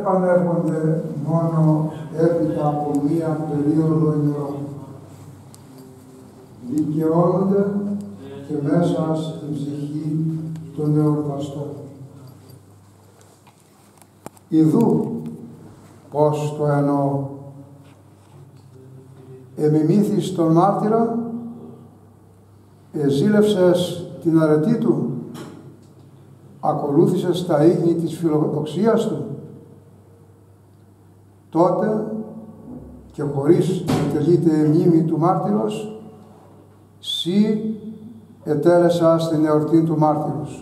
επανέρχονται μόνο έπειτα από μία περίοδο ημερών. Δικαιώνονται και μέσα στην ψυχή των εορταστών. Ιδού πώς το εννοώ. Εμιμήθης τον μάρτυρα, εζήλευσες την αρετή του, ακολούθησες τα ίγνη της φιλοδοξίας του, τότε και χωρίς να τελείται η μνήμη του μάρτυρος, σύ ετέλεσα στην εορτή του μάρτυρος,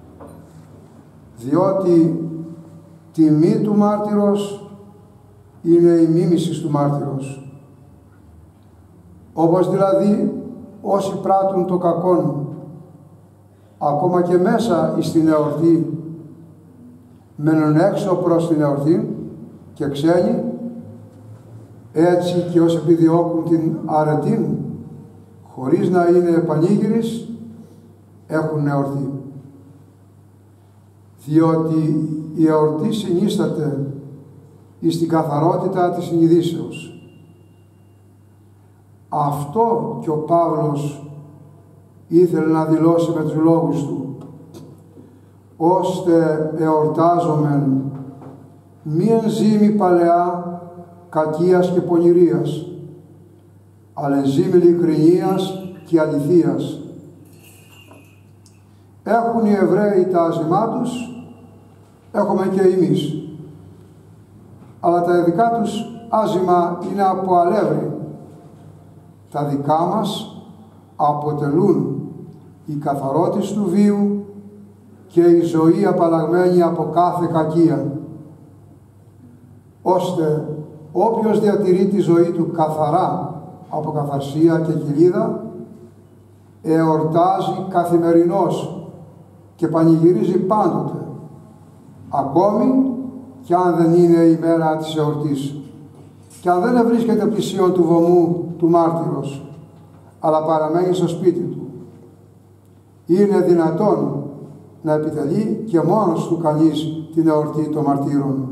διότι τιμή του μάρτυρος είναι η μίμηση του μάρτυρος. Όπως δηλαδή όσοι πράττουν το κακόν, ακόμα και μέσα στην εορτή, μένουν έξω προς την εορτή και ξένοι, έτσι και όσοι επιδιώκουν την αρετή, χωρίς να είναι επανήγυρης, έχουν εορτή. Διότι η εορτή συνίσταται εις την καθαρότητα της συνειδήσεως. Αυτό και ο Παύλος ήθελε να δηλώσει με τους λόγους του, ώστε εορτάζομεν μη ενζήμη παλαιά κακίας και πονηρίας, αλλά ενζήμη ειλικρινίας και αληθείας. Έχουν οι Εβραίοι τα άζημά τους, έχουμε και εμείς. Αλλά τα δικά τους άζημα είναι από αλεύρι. Τα δικά μας αποτελούν η καθαρότης του βίου και η ζωή απαλλαγμένη από κάθε κακία, ώστε όποιος διατηρεί τη ζωή του καθαρά από καθαρσία και κοιλίδα, εορτάζει καθημερινώς και πανηγυρίζει πάντοτε, ακόμη κι αν δεν είναι η μέρα της εορτής και αν δεν βρίσκεται πλησίον του βωμού του μάρτυρος, αλλά παραμένει στο σπίτι του. Είναι δυνατόν να επιτελεί και μόνος του κανείς την εορτή των μαρτύρων.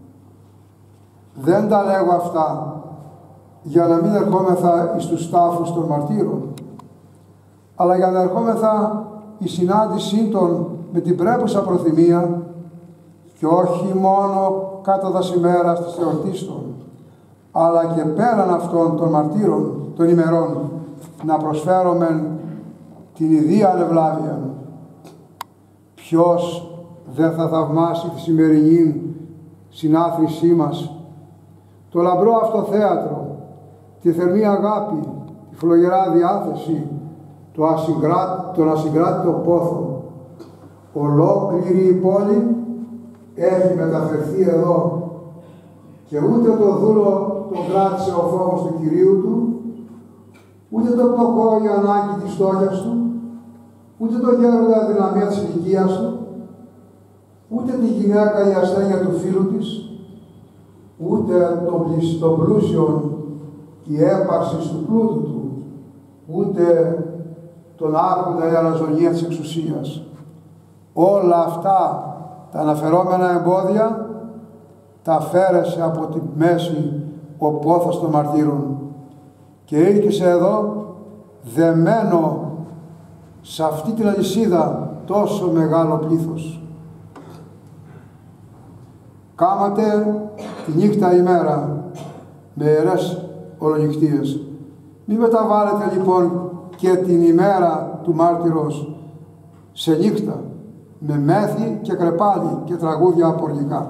Δεν τα λέγω αυτά για να μην ερχόμεθα εις τους τάφους των μαρτύρων, αλλά για να ερχόμεθα η συνάντησή των με την πρέπουσα προθυμία και όχι μόνο κατά τα ημέρας της εορτής των, αλλά και πέραν αυτών των μαρτύρων των ημερών, να προσφέρομεν την ιδία ευλάβεια. Ποιος δεν θα θαυμάσει τη σημερινή συνάθρησή μας, το λαμπρό αυτό θέατρο, τη θερμή αγάπη, τη φλογερά διάθεση, τον ασυγκράτητο πόθο. Ολόκληρη η πόλη έχει μεταφερθεί εδώ και ούτε το δούλο τον κράτησε ο φόβος του Κυρίου του, ούτε το πτωχό η ανάγκη της φτώχειας του, ούτε το γέροντα αδυναμία της ηλικίας του, ούτε τη γυναίκα η ασθένεια του φίλου της, ούτε το πλούσιον η έπαρση του πλούτου του, ούτε τον άρχοντα η αλαζονία της εξουσίας. Όλα αυτά τα αναφερόμενα εμπόδια τα αφαίρεσε από τη μέση ο πόθος των μαρτύρων και ήρθε εδώ δεμένο σε αυτή την αλυσίδα τόσο μεγάλο πλήθος. Κάματε τη νύχτα ημέρα με ιερές ολονυχτίες. Μη μεταβάλλετε λοιπόν και την ημέρα του μάρτυρος σε νύχτα με μέθη και κρεπάλι και τραγούδια απορνικά.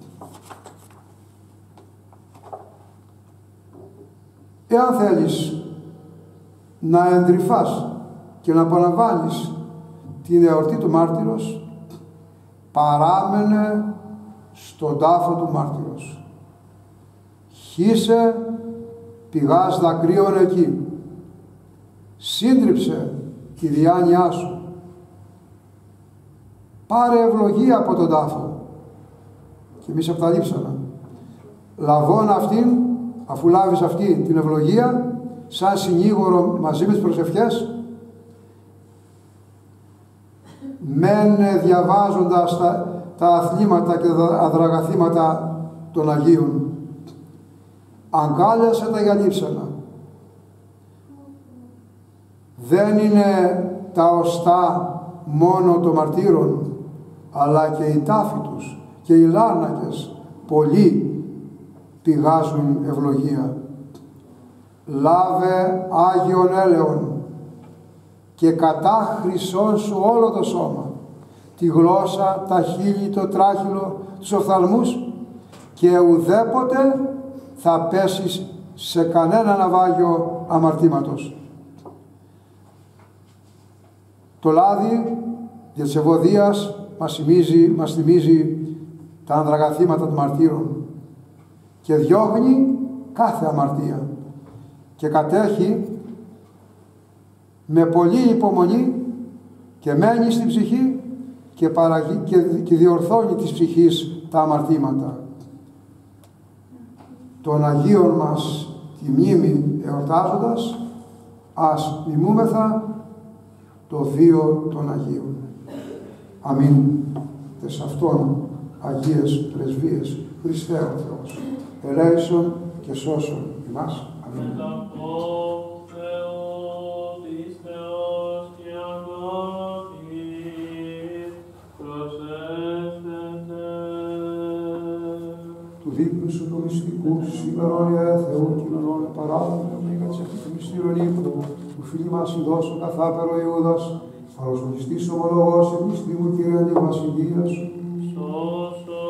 Εάν θέλεις να εντρυφάς και να απολαμβάνεις την εορτή του μάρτυρος, παράμενε στον τάφο του μάρτυρος. Χύσε πηγάς δακρύων εκεί. Σύντριψε τη διάνοιά σου. Πάρε ευλογία από τον τάφο. Και εμείς απταλείψαμε. Λαβών αυτήν, αφού λάβεις αυτή την ευλογία, σαν συνήγορο μαζί με τις προσευχές, μένε διαβάζοντας τα αθλήματα και τα αδραγαθήματα των Αγίων. Αγκάλιασε τα για λείψανα. Δεν είναι τα οστά μόνο των μαρτύρων, αλλά και οι τάφοι τους και οι λάρνακες πολλοί πηγάζουν ευλογία. Λάβε Άγιον έλεον και κατά χρυσόν σου όλο το σώμα, τη γλώσσα, τα χείλη, το τράχυλο, τους οφθαλμούς, και ουδέποτε θα πέσεις σε κανένα ναυάγιο αμαρτήματος. Το λάδι για της ευωδίας μας θυμίζει τα ανδραγαθήματα των μαρτύρων και διώχνει κάθε αμαρτία και κατέχει με πολλή υπομονή και μένει στην ψυχή και διορθώνει της ψυχής τα αμαρτήματα. Των Αγίων μας τη μνήμη εορτάζοντας, ας μιμούμεθα το βίο των Αγίων. Αμήν. Τες αυτών Αγίες Πρεσβείες, Χριστέ ο Θεός, ελέησον και σώσον ημάς. Αμήν. Του δείπνου σου του μυστικού, σήμερον Θεού κοινωνών παράδομε, μήκατσε αυτή του μυστήρων ύπνου, του φίλοι μας ειδώσου καθάπερο Ιούδας, παροσμονιστής ομολογός, εμπιστή μου Κύριε αντιβασιλεία σου.